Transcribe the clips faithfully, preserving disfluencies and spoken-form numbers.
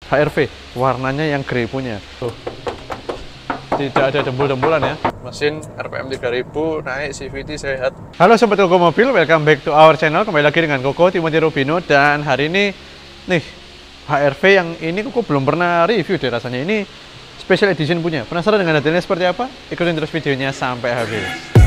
H R V, warnanya yang grey punya. Tuh. Tidak ada dembul-dembulan ya. Mesin R P M tiga ribu, naik, C V T sehat. Halo Sobat Koko Mobil, welcome back to our channel. Kembali lagi dengan Koko Timothy Rubino. Dan hari ini, nih, H R V yang ini Koko belum pernah review deh rasanya. Ini special edition punya. Penasaran dengan detailnya seperti apa? Ikutin terus videonya sampai habis.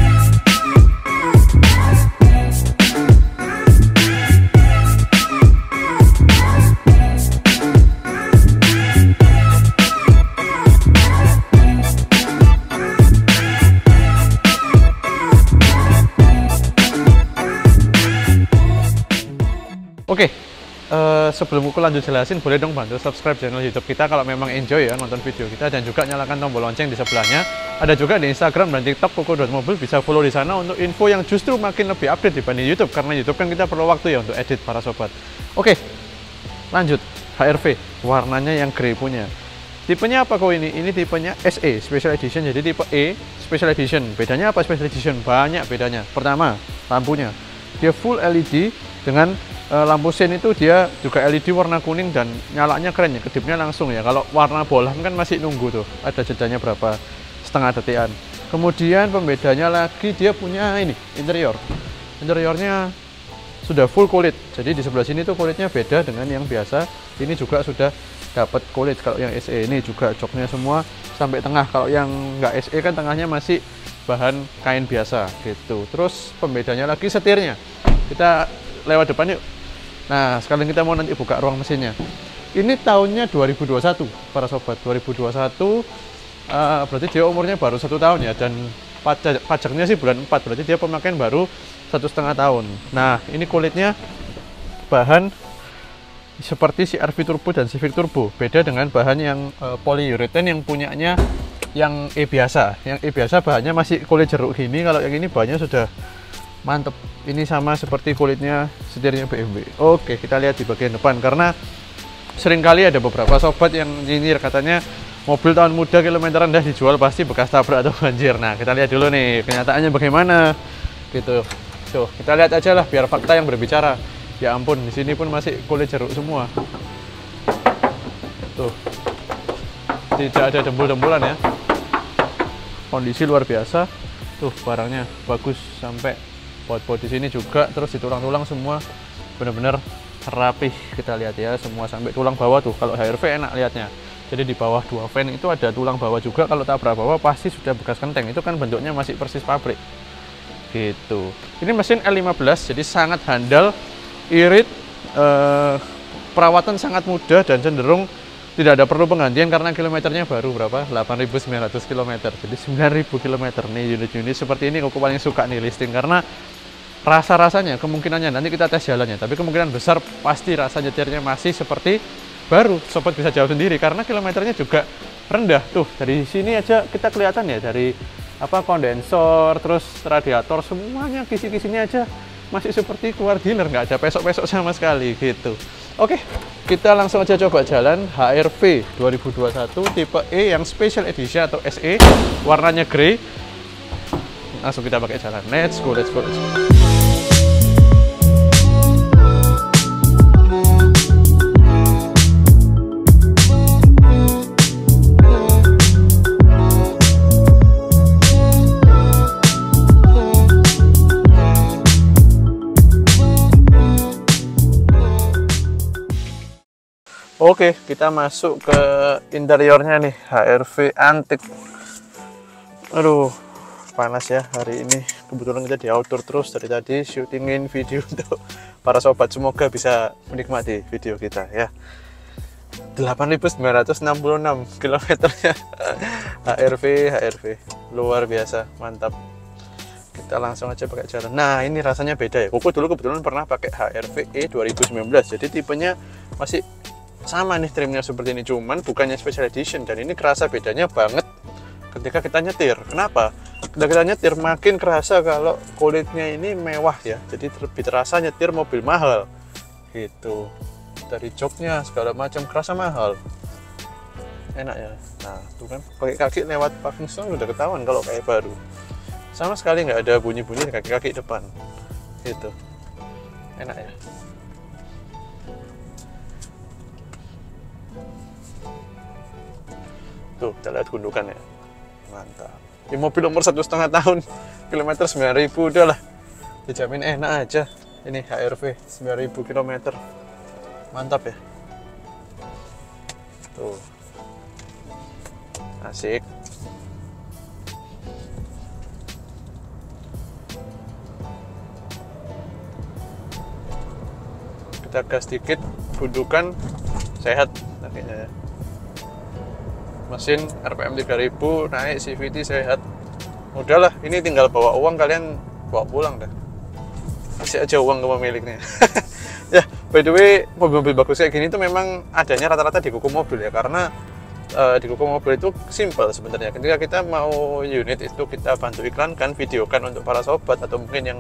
Oke, okay, uh, sebelum aku lanjut jelasin, boleh dong bantu subscribe channel YouTube kita kalau memang enjoy ya nonton video kita, dan juga nyalakan tombol lonceng di sebelahnya. Ada juga di Instagram dan TikTok koko dot mobil, bisa follow di sana untuk info yang justru makin lebih update dibanding YouTube, karena YouTube kan kita perlu waktu ya untuk edit para sobat. Oke, okay, lanjut. H R V, warnanya yang grey punya. Tipenya apa kok ini? Ini tipenya S E, Special Edition, jadi tipe E, Special Edition. Bedanya apa Special Edition? Banyak bedanya. Pertama, lampunya. Dia full L E D dengan lampu sen itu dia juga L E D warna kuning dan nyalanya keren ya, kedipnya langsung ya. Kalau warna bohlam kan masih nunggu tuh, ada jedanya berapa setengah detikan. Kemudian pembedanya lagi, dia punya ini interior. Interiornya sudah full kulit, jadi di sebelah sini tuh kulitnya beda dengan yang biasa. Ini juga sudah dapat kulit. Kalau yang S E ini juga joknya semua sampai tengah. Kalau yang nggak S E kan tengahnya masih bahan kain biasa gitu. Terus pembedanya lagi setirnya. Kita lewat depan yuk. Nah, sekalian kita mau nanti buka ruang mesinnya. Ini tahunnya dua ribu dua puluh satu, para sobat. dua ribu dua puluh satu, uh, berarti dia umurnya baru satu tahun ya. Dan pajak, pajaknya sih bulan empat, berarti dia pemakaian baru satu setengah tahun. Nah, ini kulitnya bahan seperti C R V Turbo dan Civic Turbo. Beda dengan bahan yang uh, polyurethane yang punyanya yang E biasa. Yang E biasa bahannya masih kulit jeruk gini. Kalau yang ini bahannya sudah mantep. Ini sama seperti kulitnya setirnya B M W. Oke, kita lihat di bagian depan, karena seringkali ada beberapa sobat yang nyinyir, katanya mobil tahun muda kilometer rendah dijual pasti bekas tabrak atau banjir. Nah, kita lihat dulu nih kenyataannya bagaimana gitu. Tuh, kita lihat aja lah biar fakta yang berbicara. Ya ampun, di sini pun masih kulit jeruk semua. Tuh, tidak ada dembul-dembulan ya. Kondisi luar biasa. Tuh, barangnya bagus sampai baut-baut di sini juga, terus di tulang-tulang semua benar-benar rapih. Kita lihat ya, semua sampai tulang bawah tuh. Kalau H R V enak lihatnya. Jadi di bawah dua fan itu ada tulang bawah juga. Kalau tabrak bawah pasti sudah bekas kenteng. Itu kan bentuknya masih persis pabrik. Gitu. Ini mesin L lima belas, jadi sangat handal, irit, eh, perawatan sangat mudah dan cenderung tidak ada perlu penggantian karena kilometernya baru berapa? delapan ribu sembilan ratus kilometer. Jadi sembilan ribu kilometer nih unit-unit seperti ini aku paling suka nih listing, karena rasa-rasanya, kemungkinannya nanti kita tes jalannya, tapi kemungkinan besar pasti rasa nyetirnya masih seperti baru. Sobat bisa jawab sendiri karena kilometernya juga rendah. Tuh, dari sini aja kita kelihatan ya, dari apa kondensor, terus radiator, semuanya kisi-kisinya aja masih seperti keluar dealer, nggak ada pesok-pesok sama sekali gitu. Oke, kita langsung aja coba jalan H R V dua ribu dua puluh satu tipe E yang Special Edition atau S E, warnanya grey. Langsung kita pakai jalan. Let's go, let's go, let's go. Oke, kita masuk ke interiornya nih, H R V antik. Aduh, panas ya hari ini. Kebetulan kita di outdoor terus dari tadi, syutingin video untuk para sobat. Semoga bisa menikmati video kita ya. delapan ribu sembilan ratus enam puluh enam kilometernya. H R V, H R V luar biasa, mantap. Kita langsung aja pakai jalan. Nah, ini rasanya beda ya. Koko dulu kebetulan pernah pakai H R V E dua ribu sembilan belas, jadi tipenya masih sama nih, trimnya seperti ini, cuman bukannya Special Edition. Dan ini kerasa bedanya banget ketika kita nyetir. Kenapa? Ketika kita nyetir makin kerasa kalau kulitnya ini mewah ya, jadi lebih terasa nyetir mobil mahal gitu. Dari joknya segala macam kerasa mahal, enak ya. Nah, tuh kan pakai kaki lewat paving stone udah ketahuan kalau kayak baru. Sama sekali nggak ada bunyi-bunyi kaki-kaki depan gitu, enak ya. Tuh, kita lihat gundukan ya. Mantap. Ini mobil umur satu setengah tahun, kilometer sembilan ribu udah lah. Dijamin enak aja. Ini H R V sembilan ribu kilometer. Mantap ya. Tuh. Asik. Kita gas dikit, gundukan sehat akhirnya ya. Mesin R P M tiga ribu naik, C V T sehat. Udahlah, ini tinggal bawa uang, kalian bawa pulang dah. Kasih aja uang ke pemiliknya. Ya, by the way, mobil-mobil bagus kayak gini tuh memang adanya rata-rata di kuku mobil ya, karena uh, di kuku mobil itu simple sebenarnya. Ketika kita mau unit itu kita bantu iklankan, videokan untuk para sobat atau mungkin yang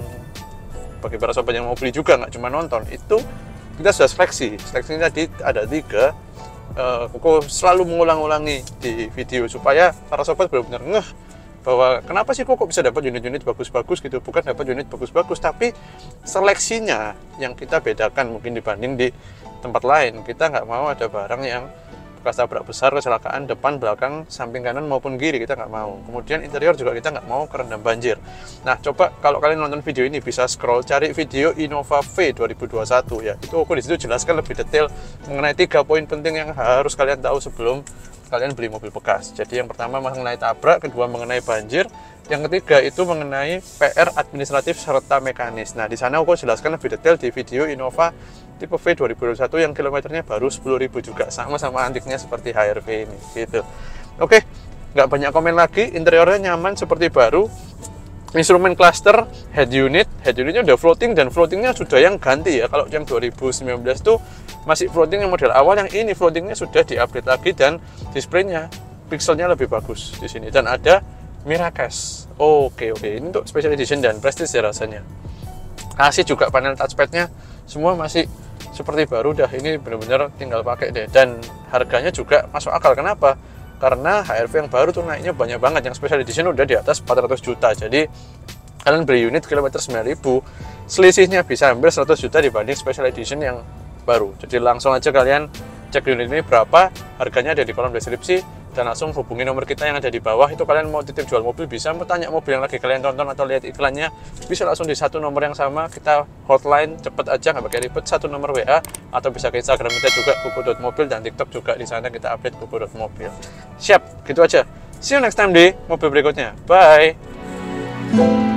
bagi para sobat yang mau beli juga, nggak cuma nonton, itu kita sudah seleksi. Seleksinya tadi ada tiga. Uh, Koko selalu mengulang-ulangi di video supaya para sobat benar-benar ngeh bahwa kenapa sih Koko bisa dapat unit-unit bagus-bagus gitu. Bukan dapat unit bagus-bagus, tapi seleksinya yang kita bedakan mungkin dibanding di tempat lain. Kita nggak mau ada barang yang bekas tabrak besar, kecelakaan depan, belakang, samping kanan maupun kiri, kita nggak mau. Kemudian interior juga kita nggak mau kerendam banjir. Nah, coba kalau kalian nonton video ini bisa scroll cari video Innova V dua ribu dua puluh satu ya. Itu aku di situ jelaskan lebih detail mengenai tiga poin penting yang harus kalian tahu sebelum kalian beli mobil bekas. Jadi yang pertama mengenai tabrak, kedua mengenai banjir, yang ketiga itu mengenai P R administratif serta mekanis. Nah, di sana aku jelaskan lebih detail di video Innova tipe V dua ribu dua puluh satu yang kilometernya baru sepuluh ribu juga, sama-sama antiknya seperti H R V ini gitu. Oke, nggak banyak komen lagi, interiornya nyaman seperti baru. Instrumen cluster, head unit, head unitnya udah floating dan floatingnya sudah yang ganti ya. Kalau yang dua ribu sembilan belas tuh masih floating yang model awal, yang ini floatingnya sudah diupdate lagi dan displaynya pixelnya lebih bagus di sini dan ada Miracast. Oke oke, ini untuk special edition dan prestige ya rasanya. Kasih juga panel touchpadnya, semua masih seperti baru dah. Ini benar-benar tinggal pakai deh, dan harganya juga masuk akal. Kenapa? Karena H R V yang baru tuh naiknya banyak banget, yang special edition udah di atas empat ratus juta. Jadi kalian beli unit kilometer sembilan ribu, selisihnya bisa hampir seratus juta dibanding special edition yang baru. Jadi langsung aja kalian cek unit ini berapa, harganya ada di kolom deskripsi, dan langsung hubungi nomor kita yang ada di bawah. Itu kalian mau titip jual mobil bisa, mau tanya mobil yang lagi kalian tonton atau lihat iklannya, bisa langsung di satu nomor yang sama. Kita hotline, cepet aja, nggak pakai ribet, satu nomor W A, atau bisa ke Instagram kita juga kuku dot mobil, dan TikTok juga. Di sana kita update kuku dot mobil. Siap, gitu aja. See you next time di mobil berikutnya. Bye.